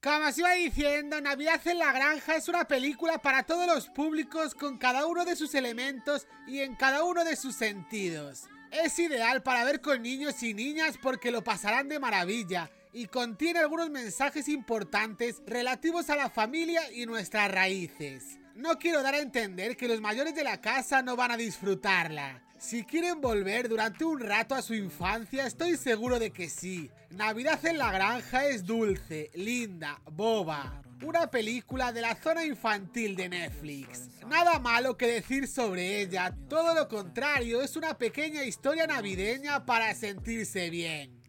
Como os iba diciendo, Navidad en la Granja es una película para todos los públicos con cada uno de sus elementos y en cada uno de sus sentidos. Es ideal para ver con niños y niñas porque lo pasarán de maravilla y contiene algunos mensajes importantes relativos a la familia y nuestras raíces. No quiero dar a entender que los mayores de la casa no van a disfrutarla. Si quieren volver durante un rato a su infancia, estoy seguro de que sí. Navidad en la Granja es dulce, linda, boba. Una película de la zona infantil de Netflix. Nada malo que decir sobre ella, todo lo contrario, es una pequeña historia navideña para sentirse bien.